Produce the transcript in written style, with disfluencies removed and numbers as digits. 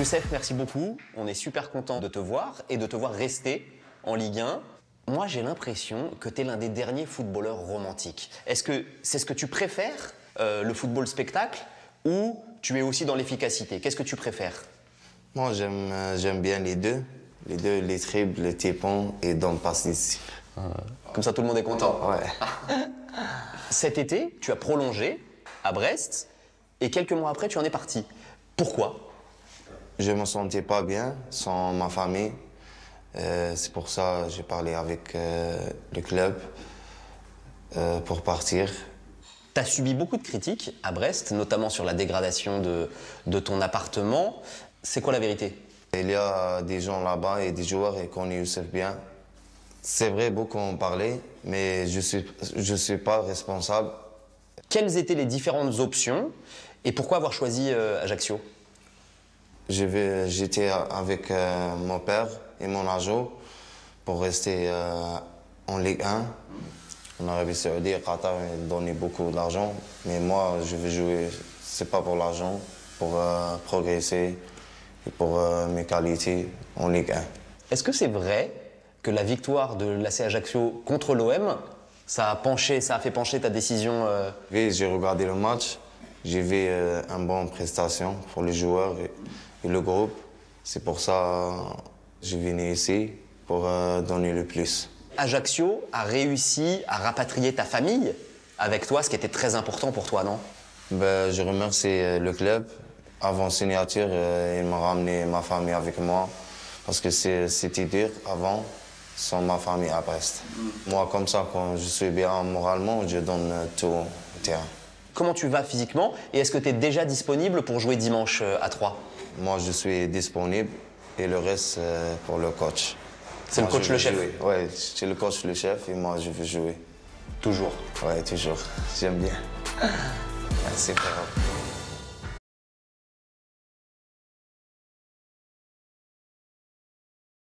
Youssef, merci beaucoup. On est super content de te voir et de te voir rester en Ligue 1. Moi, j'ai l'impression que tu es l'un des derniers footballeurs romantiques. Est-ce que c'est ce que tu préfères, le football spectacle, ou tu es aussi dans l'efficacité? Qu'est-ce que tu préfères? Moi, j'aime bien les deux. Les deux, les dribbles, les tipons et dans le passe décisif. Comme ça, tout le monde est content. Ouais. Cet été, tu as prolongé à Brest et quelques mois après, tu en es parti. Pourquoi? Je me sentais pas bien sans ma famille. C'est pour ça que j'ai parlé avec le club pour partir. Tu as subi beaucoup de critiques à Brest, notamment sur la dégradation de ton appartement. C'est quoi la vérité? Il y a des gens là-bas et des joueurs et qu'on Youssef bien. C'est vrai, beaucoup en parlaient, mais je suis pas responsable. Quelles étaient les différentes options et pourquoi avoir choisi Ajaccio? J'étais avec mon père et mon agent pour rester en Ligue 1. En Arabie Saoudite, Qatar m'a donné beaucoup d'argent, mais moi, je veux jouer, c'est pas pour l'argent, pour progresser et pour mes qualités en Ligue 1. Est-ce que c'est vrai que la victoire de l'AC Ajaccio contre l'OM, ça a fait pencher ta décision Oui, j'ai regardé le match, j'ai vu une bonne prestation pour les joueurs et le groupe. C'est pour ça que je suis venu ici pour donner le plus. Ajaccio a réussi à rapatrier ta famille avec toi, ce qui était très important pour toi, non? Ben, je remercie le club. Avant signature, il m'a ramené ma famille avec moi parce que c'était dur avant, sans ma famille à Brest. Moi, comme ça, quand je suis bien moralement, je donne tout au terrain. Comment tu vas physiquement et est-ce que tu es déjà disponible pour jouer dimanche à 3? Moi, je suis disponible et le reste pour le coach. C'est le coach, le chef? Oui, c'est le coach, le chef et moi, je veux jouer. Toujours? Oui, toujours. J'aime bien. Merci, frérot.